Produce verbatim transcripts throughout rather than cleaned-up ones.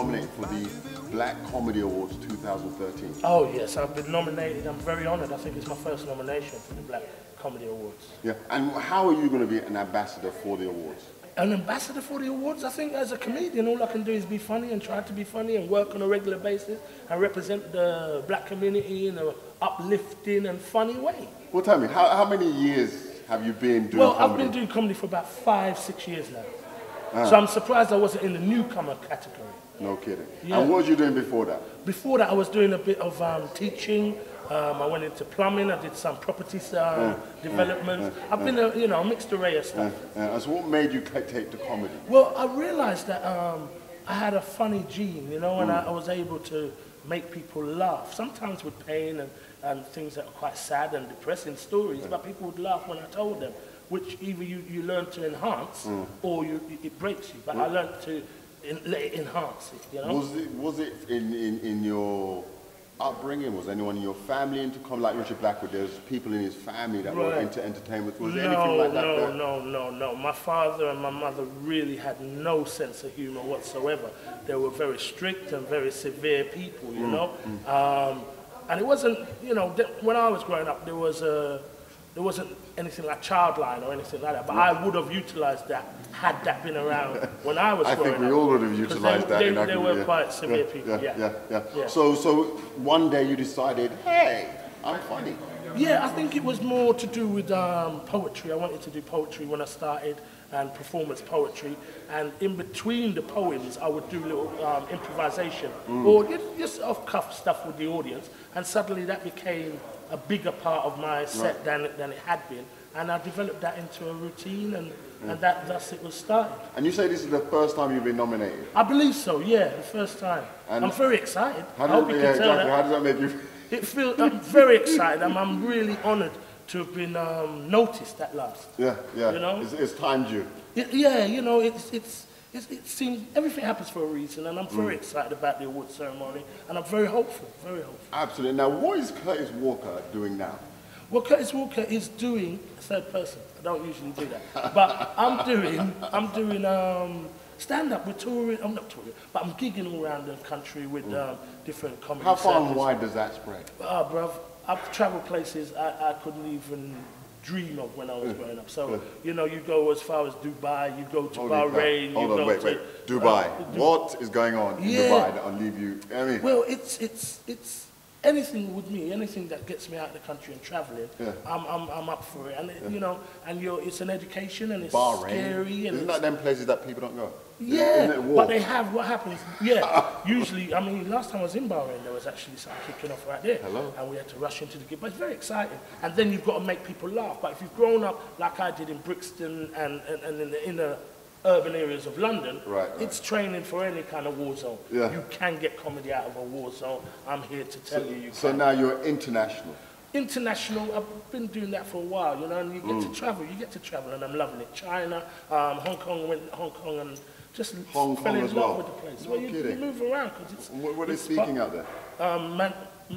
nominated for the Black Comedy Awards two thousand thirteen. Oh yes, I've been nominated. I'm very honoured. I think it's my first nomination for the Black Comedy Awards. Yeah, and how are you going to be an ambassador for the awards? An ambassador for the awards? I think as a comedian, all I can do is be funny and try to be funny and work on a regular basis and represent the black community in an uplifting and funny way. Well, tell me, how, how many years have you been doing well, comedy? Well, I've been doing comedy for about five, six years now. Ah. So I'm surprised I wasn't in the newcomer category. No kidding. Yeah. And what was you doing before that? Before that, I was doing a bit of um, teaching. Um, I went into plumbing. I did some property uh, mm, development. Mm, mm, I've been a you know a mixed array of stuff. Mm, mm. So what made you take to comedy? Well, I realised that um, I had a funny gene, you know, and mm. I, I was able to make people laugh. Sometimes with pain and, and things that are quite sad and depressing stories, mm. but people would laugh when I told them, which either you, you learn to enhance mm. or you, it breaks you. But mm. I learned to in, let it enhance it, you know. Was it, was it in, in, in your upbringing? Was anyone in your family into comedy? Like Richard Blackwood, there's people in his family that right. were into entertainment. Was no, there anything like that? No, there? no, no, no. My father and my mother really had no sense of humour whatsoever. They were very strict and very severe people, you mm, know. Mm. Um, and it wasn't, you know, when I was growing up, there was a, there wasn't anything like Childline or anything like that. But yeah. I would have utilised that had that been around when I was I growing up. I think we up. all would have utilised they, that. They, they were yeah. quite severe yeah. people, yeah. Yeah, yeah, yeah. So, so one day you decided, hey, I'm funny. Yeah, I think it was more to do with um, poetry. I wanted to do poetry when I started, and performance poetry. And in between the poems, I would do little um, improvisation mm. or just off-cuff stuff with the audience. And suddenly that became a bigger part of my set right. than, than it had been. And I developed that into a routine, and, mm. and that thus it was started. And you say this is the first time you've been nominated? I believe so, yeah, the first time. And I'm very excited. How does, I hope you yeah, can tell exactly. that. How does that make you feel? It feels, I'm very excited. I'm, I'm really honoured to have been um, noticed at last. Yeah, yeah. You know? It's, it's time due. It, yeah, you know, it's, it's, it's, it seems everything happens for a reason, and I'm very mm. excited about the award ceremony, and I'm very hopeful, very hopeful. Absolutely. Now, what is Curtis Walker doing now? Well, Curtis Walker is doing third person. I don't usually do that, but I'm doing, I'm doing um, stand-up. We're touring. I'm not touring, but I'm gigging all around the country with mm. um, different comedy. How far circles. and wide does that spread? Ah, uh, bruv, I've travelled places I, I couldn't even dream of when I was growing up. So, you know, you go as far as Dubai, you go to Bahrain, Hold you on, go wait, to... wait. Dubai. Uh, what is going on in yeah. Dubai that'll leave you... I mean, well, it's, it's, it's anything with me, anything that gets me out of the country and travelling, yeah. I'm, I'm, I'm up for it. And, yeah. you know, and you're, it's an education, and it's Bahrain. scary. And Isn't that them places that people don't go? Yeah, but they have, what happens, yeah, usually, I mean, last time I was in Bahrain, there was actually something kicking off right there. Hello. And we had to rush into the gig, but it's very exciting. And then you've got to make people laugh. But if you've grown up like I did in Brixton and, and, and in the inner urban areas of London, right, right. it's training for any kind of war zone. Yeah. You can get comedy out of a war zone. I'm here to tell so, you you So can. now you're international. International, I've been doing that for a while, you know, and you get mm. to travel, you get to travel, and I'm loving it. China, um, Hong Kong, went Hong Kong, and just Hong fell Kong in as love well. with the place. No well, you, kidding. you move around because it's. What, what are they it's speaking out there? Um, man,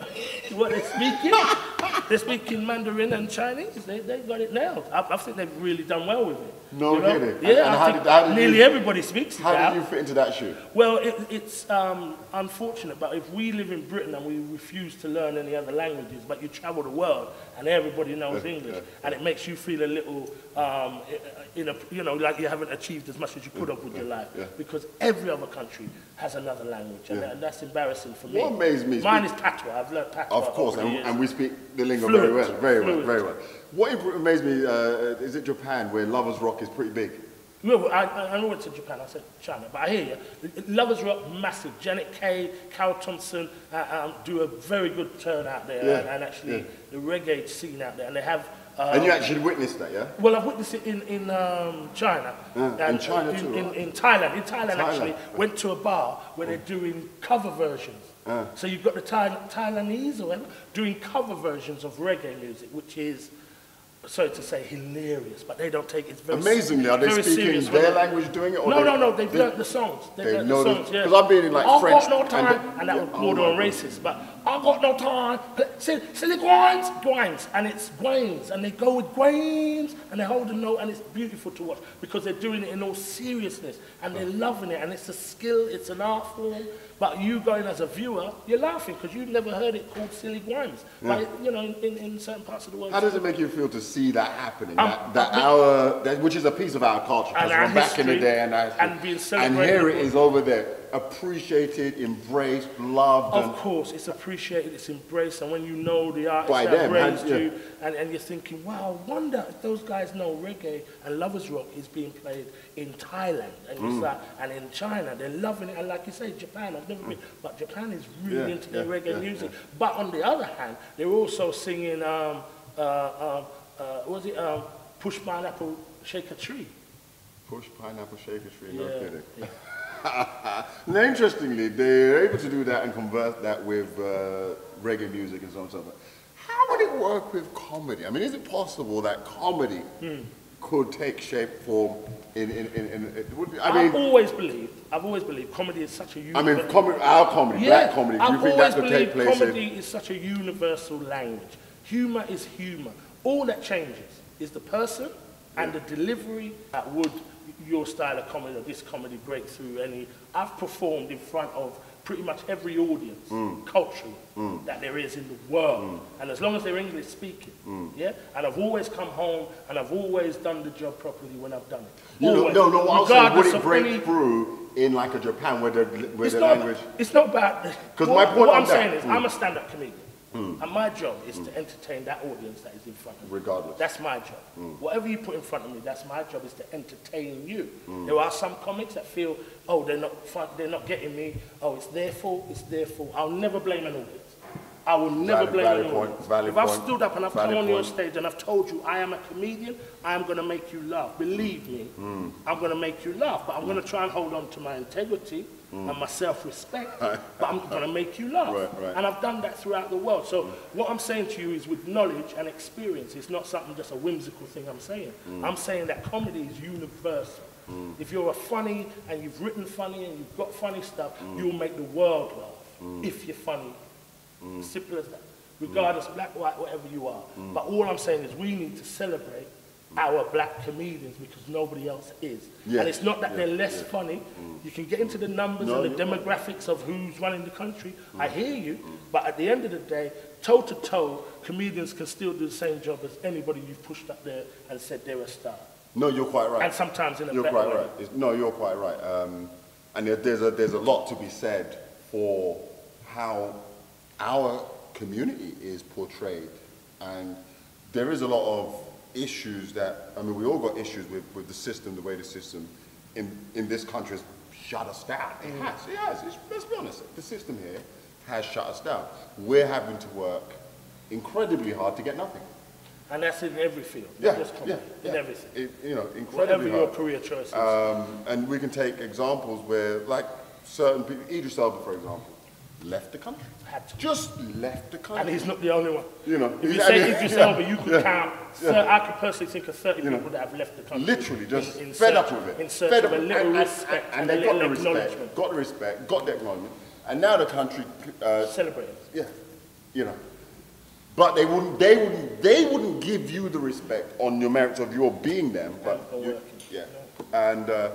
what they're speaking? They're speaking Mandarin and Chinese. They they got it nailed. I, I think they've really done well with it. No you know? kidding. Yeah, and, and I how think did, how did nearly you, everybody speaks it How now. did you fit into that shoe? Well, it, it's um, unfortunate, but if we live in Britain and we refuse to learn any other languages, but you travel the world and everybody knows yeah, English, yeah. and it makes you feel a little, um, in a, you know, like you haven't achieved as much as you could have with yeah, your life, yeah. because every other country has another language, and, yeah. and that's embarrassing for me. What amazed me? Mine is patois. I've learned patois. Of course, and, and we speak the lingo Fluent, very well, very fluent. well, very well. What amazed me uh, is it Japan, where Lovers Rock is pretty big. Well, I, I went to Japan, I said China, but I hear you. Lovers Rock, massive. Janet Kay, Carol Thompson uh, um, do a very good turn out there, yeah. and, and actually yeah. the reggae scene out there, and they have... Um, and you actually witnessed that, yeah? Well, I've witnessed it in, in um, China. Yeah, and in China in, too, in, right? in Thailand. In Thailand, Thailand. actually, went to a bar where they're doing cover versions. Uh. So you've got the Thai, Thailandese or whatever doing cover versions of reggae music, which is... sorry to say, hilarious, but they don't take it very Amazingly, are they very speaking their language doing it? Or no, they, no, no, they've they, learnt the songs. They've they learnt know the songs, yeah. Because I've been in like oh, French... Oh, no time, and, and that yeah, was oh border on racist, but I got no time. Silly, silly grinds, grinds, and it's grains, and they go with grains, and they hold a note, and it's beautiful to watch because they're doing it in all seriousness, and they're loving it, and it's a skill, it's an art form. But you going as a viewer, you're laughing because you've never heard it called silly grinds. Yeah. Like, you know, in, in certain parts of the world. How does it make you feel to see that happening? Um, that that um, our, that, which is a piece of our culture, because from back in the day, and, our, and, being and here it is over there, appreciated, embraced, loved. Of and course, it's appreciated, it's embraced, and when you know the artist by that them, raised and, yeah. you, and, and you're thinking, wow, I wonder if those guys know reggae and lovers rock is being played in Thailand, and, Mm. like, and in China, they're loving it, and like you say, Japan, I've never been, but Japan is really Yeah, into their yeah, reggae yeah, music. yeah. But on the other hand, they're also singing, um, uh, uh, uh, what was it, um, Push Pineapple, Shake a Tree. Push pineapple, shake a tree, no Yeah, kidding. yeah. Now, interestingly, they're able to do that and convert that with uh, reggae music and so on and so forth. How would it work with comedy? I mean, is it possible that comedy Hmm. could take shape, form in, in, in, in it would be, I I've mean, always believed, I've always believed comedy is such a I mean, universal- comedy, our comedy, black comedy, do you I've think always that could take believed place comedy in? is such a universal language. Humor is humor. All that changes is the person and the delivery that would your style of comedy or this comedy break through any. I've performed in front of pretty much every audience, Mm. culturally, Mm. that there is in the world. Mm. And as long as they're English speaking, Mm. yeah? And I've always come home and I've always done the job properly when I've done it. You know, Always. no, no, what I was saying, would Regardless it of break any- through in like a Japan where the, where it's the not, language... It's not bad. 'Cause what, my point what on I'm that- saying is, Mm. I'm a stand-up comedian. Mm. And my job is to entertain that audience that is in front of me. Regardless. That's my job. Mm. Whatever you put in front of me, that's my job, is to entertain you. Mm. There are some comics that feel, oh, they're not fun, they're not getting me. Oh, it's their fault, it's their fault. I'll never blame an audience. I will never Valid- blame valid an point, audience. valid If I've point, stood up and I've valid come on your point. stage and I've told you I am a comedian, I am going to make you laugh. Believe me, Mm. I'm going to make you laugh. But I'm going to try and hold on to my integrity Mm. and my self-respect. But I'm going to make you laugh. Right, right. And I've done that throughout the world. So what I'm saying to you is with knowledge and experience. It's not something just a whimsical thing I'm saying. Mm. I'm saying that comedy is universal. Mm. If you're a funny and you've written funny and you've got funny stuff, Mm. you'll make the world laugh Mm. if you're funny. Mm. Simple as that. Regardless, black, white, whatever you are. Mm. But all I'm saying is we need to celebrate our black comedians because nobody else is. Yes, And it's not that yes, they're less yes. funny. You can get into the numbers No, and the you're right. demographics of who's running the country. I hear you. But at the end of the day, toe to toe, comedians can still do the same job as anybody you've pushed up there and said they're a star. No, you're quite right. And sometimes in a You're better quite way. right. It's, no, you're quite right. Um, and there, there's a there's a lot to be said for how our community is portrayed, and there is a lot of issues that I mean we all got issues with with the system, the way the system in in this country has shut us down. It Mm. has. It has. It's, let's be honest. The system here has shut us down. We're having to work incredibly hard to get nothing. And that's in every field. Yeah, not just comedy, yeah, in yeah. everything. It, you know, Whatever incredibly your hard. career choice is. Um, and we can take examples where, like, certain people, Idris Elba, for example, left the country. Had to. Just left the country. And he's not the only one. You know, If you I say mean, Idris yeah, Elba, you could yeah, count, yeah. thir- I could personally think of thirty You know, people that have left the country. Literally, just in, in fed search, up with it. In search Fed of up a with- little and, respect and, and, and a they got little the respect, acknowledgement. got the respect, got the acknowledgement, and now the country, uh, Celebrating. yeah, you know. But they wouldn't, they wouldn't, they wouldn't give you the respect on your merits of your being them. But And for you, working. yeah, and uh,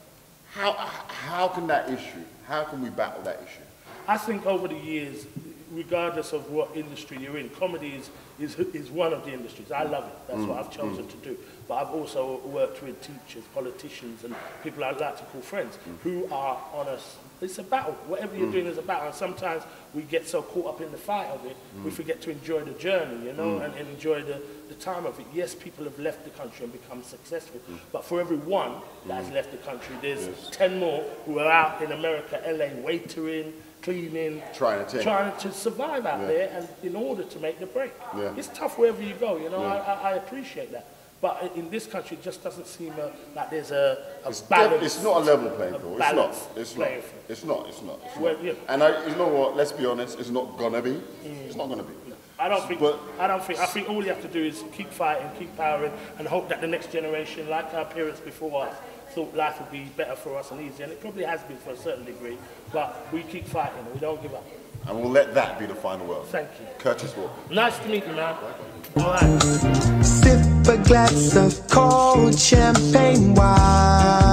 how how can that issue? How can we battle that issue? I think over the years, regardless of what industry you're in, comedy is, is, is one of the industries. I love it. That's Mm, what I've chosen mm. to do. But I've also worked with teachers, politicians, and people I like to call friends who are on us. It's a battle. Whatever you're Mm. doing is a battle. And sometimes we get so caught up in the fight of it, we Mm. forget to enjoy the journey, you know, Mm. and, and enjoy the, the time of it. Yes, people have left the country and become successful. Mm. But for every one that has left the country, there's Yes. ten more who are out in America, L A, waitering, cleaning, Trying to take. trying to survive out Yeah. there and in order to make the break. Yeah. It's tough wherever you go, you know, Yeah. I, I, I appreciate that. But in this country, it just doesn't seem uh, like there's a, a It's, def- balance. it's not a level playing a field. It's not. balanced It's not. playing field. It's not. It's not. It's Well, not. yeah. And I, you know what? Let's be honest. It's not gonna be. It's not gonna be. I don't think, But- I don't think, I think all you have to do is keep fighting, keep powering, and hope that the next generation, like our parents before us, thought life would be better for us and easier, and it probably has been for a certain degree, but we keep fighting and we don't give up. And we'll let that be the final word. Thank you. Curtis Walker. Nice to meet you, man. All right. Sip a glass of cold champagne wine.